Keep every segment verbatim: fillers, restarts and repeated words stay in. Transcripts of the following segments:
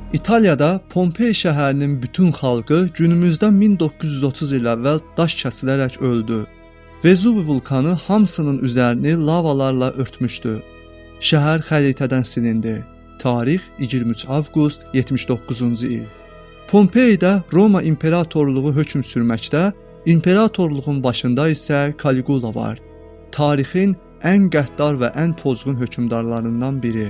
İtaliyada Pompei şəhərinin bütün xalqı günümüzdən min doqquz yüz otuz il əvvəl daş kəsilərək öldü. Vezuvi vulkanı hamısının üzərini lavalarla örtmüşdü. Şəhər xəritədən silindi. Tarix iyirmi üç avqust yetmiş doqquzuncu il. Pompeidə Roma imperatorluğu hökm sürməkdə, imperatorluğun başında isə Caligula var. Tarixin ən qəddar və ən pozğun hökmdarlarından biri.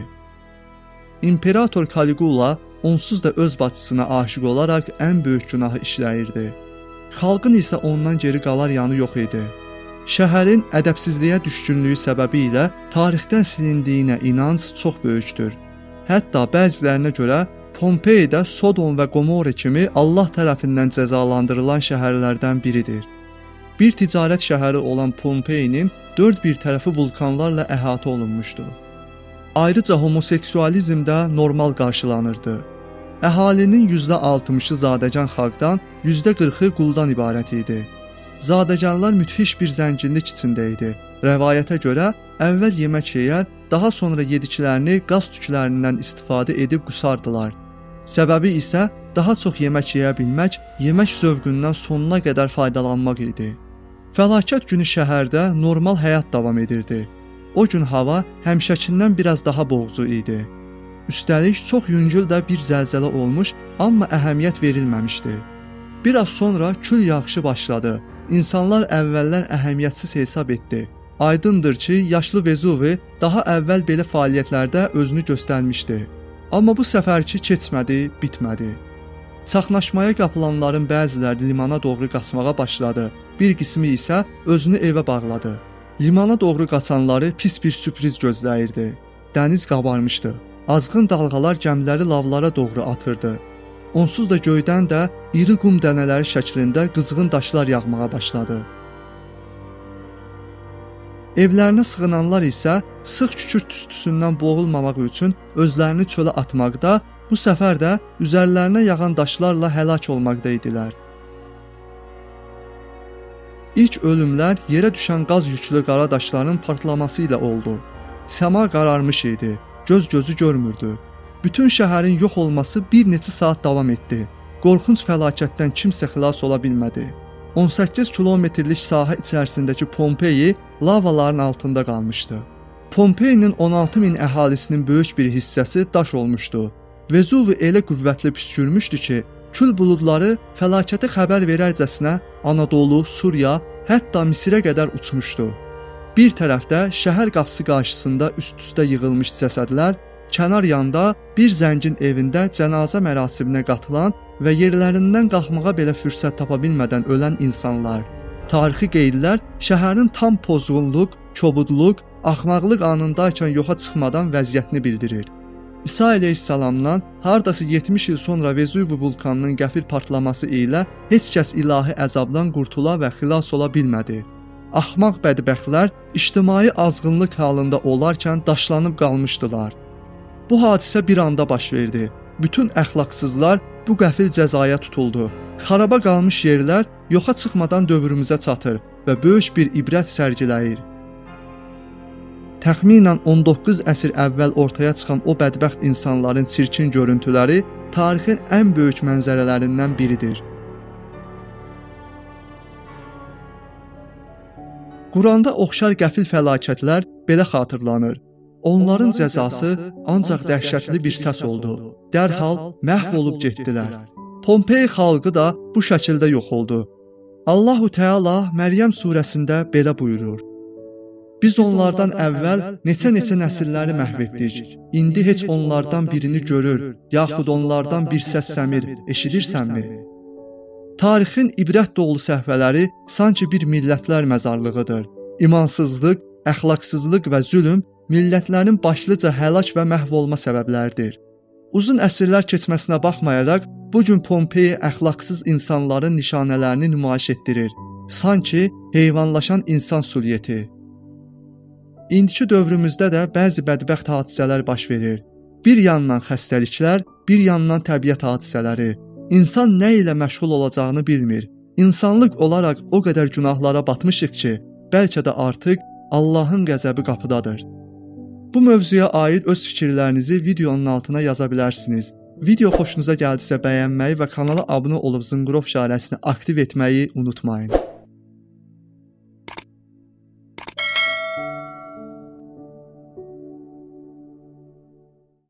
İmperator Caligula onsuz da öz bacısına aşiq olaraq ən böyük günahı işləyirdi. Xalqın isə ondan geri qalar yanı yox idi. Şəhərin ədəbsizliyə düşkünlüyü səbəbilə tarixdən silindiyinə inanc çox böyükdür. Hətta bəzilərinə görə Pompeidə Sodom və Gomorra kimi Allah tərəfindən cəzalandırılan şəhərlərdən biridir. Bir ticarət şəhəri olan Pompeinin dörd bir tərəfi vulkanlarla əhatə olunmuşdu. Ayrıca homoseksualizm də normal qarşılanırdı. Əhalinin yüzdə altmışı zadəgan xalqdan, yüzdə qırxı quldan ibarət idi. Zadəganlar müthiş bir zənginlik içində idi. Rəvayətə görə əvvəl yemək yeyər, daha sonra yediklərini qaz tüklərindən istifadə edib qusardılar. Səbəbi isə daha çox yemək yeyə bilmək, yemək zövqündən sonuna qədər faydalanmaq idi. Fəlakət günü şəhərdə normal həyat davam edirdi. O gün hava həmişəkindən biraz daha boğucu idi. Üstəlik çox yüngül də bir zəlzələ olmuş, amma əhəmiyyət verilməmişdi. Biraz sonra kül yağışı başladı. İnsanlar əvvəllər əhəmiyyətsiz hesab etdi. Aydındır ki, yaşlı Vezuvi daha əvvəl belə fəaliyyətlərdə özünü göstərmişdi. Amma bu səfərki keçmədi, bitmədi. Çaxnaşmaya qapılanların bəziləri limana doğru qaçmağa başladı. Bir qismi isə özünü evə bağladı. Limana doğru qaçanları pis bir sürpriz gözləyirdi. Dəniz qabarmışdı. Azğın dalğalar gəmiləri lavlara doğru atırdı. Onsuz da göydən də iri qum dənələri şəklində qızğın daşlar yağmağa başladı. Evlərinə sığınanlar isə sıx kükürt tüstüsündən boğulmamaq üçün özlərini çölə atmaqda, bu səfər də üzərlərinə yağan daşlarla həlak olmaqda idilər. İlk ölümlər yerə düşən qaz yüklü qara daşların partlaması ilə oldu. Səma qararmış idi, göz gözü görmürdü. Bütün şəhərin yox olması bir neçə saat davam etdi. Qorxunc fəlakətdən kimsə xilas ola bilmədi. on səkkiz kilometrlik sahə içərisindəki Pompei lavaların altında qalmışdı. Pompeinin on altı min əhalisinin böyük bir hissəsi daş olmuşdu. Vezuvi elə qüvvətli püskürmüşdü ki, kül buludları fəlakəti xəbər verərcəsinə Anadolu, Suriya, hətta Misirə qədər uçmuşdu. Bir tərəfdə şəhər qapısı qarşısında üst-üstə yığılmış cəsədlər, kənar yanda bir zəngin evində cənazə mərasiminə qatılan və yerlərindən qalxmağa belə fürsət tapa bilmədən ölən insanlar. Tarixi qeydlər şəhərin tam pozğunluq, kobudluq, axmaqlıq anındaykən yoxa çıxmadan vəziyyətini bildirir. İsa əleyhissalamdan hardası yetmiş il sonra Vezuvi vulkanının qəfil partlaması ilə heç kəs ilahi əzabdan qurtula və xilas ola bilmədi. Axmaq bədbəxtlər ictimai azğınlıq halında olarkən daşlanıb qalmışdılar. Bu hadisə bir anda baş verdi. Bütün əxlaqsızlar bu qəfil cəzaya tutuldu. Xaraba qalmış yerlər yoxa çıxmadan dövrümüzə çatır və böyük bir ibrət sərgiləyir. Təxminən on doqquz əsr əvvəl ortaya çıxan o bədbəxt insanların çirkin görüntüləri tarixin ən böyük mənzərələrindən biridir. Quranda oxşar qəfil fəlakətlər belə xatırlanır. Onların cəzası ancaq dəhşətli bir səs oldu. Dərhal məhv olub getdilər. Pompei xalqı da bu şəkildə yox oldu. Allahu Teala Məryəm surəsində belə buyurur: Biz onlardan əvvəl neçə-neçə nəsilləri məhv etdik. İndi heç onlardan birini görür, yaxud onlardan bir səs səmir, eşidirsənmi? Tarixin ibrət dolu səhvələri sanki bir millətlər məzarlığıdır. İmansızlıq, əxlaqsızlıq və zülm millətlərin başlıca həlak və məhv olma səbəbləridir. Uzun əsrlər keçməsinə baxmayaraq, bu gün Pompei əxlaqsız insanların nişanələrini nümayiş etdirir. Sanki heyvanlaşan insan süliyeti. İndiki dövrümüzdə də bəzi bədbəxt hadisələr baş verir. Bir yandan xəstəliklər, bir yandan təbiət hadisələri. İnsan nə ilə məşğul olacağını bilmir. İnsanlıq olaraq o qədər günahlara batmışıq ki, bəlkə də artıq Allahın qəzəbi qapıdadır. Bu mövzuya aid öz fikirlərinizi videonun altına yaza bilərsiniz. Video xoşunuza gəldisə bəyənməyi və kanala abunə olub zınqrov işarəsini aktiv etməyi unutmayın.